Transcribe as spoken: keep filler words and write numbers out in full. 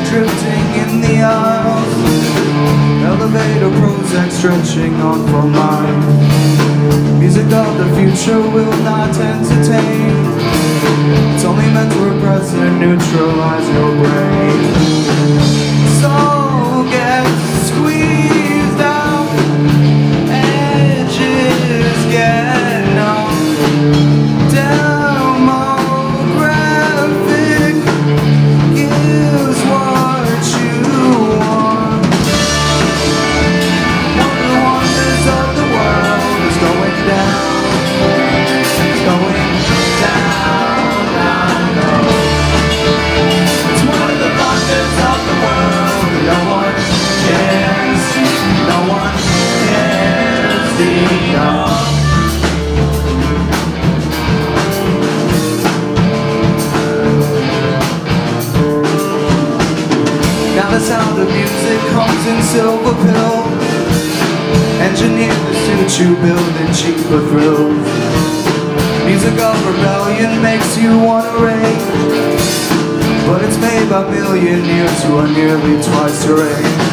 drifting in the aisles. Elevator Prozac stretching on for miles. Music of the future will not entertain. It's only meant to repress and neutralize your brain. So get squeezed out, edges get numb. Now the sound of music comes in silver pills, engineered to suit you, building cheaper thrills. Music of rebellion makes you wanna rage, but it's made by millionaires who are nearly twice your age.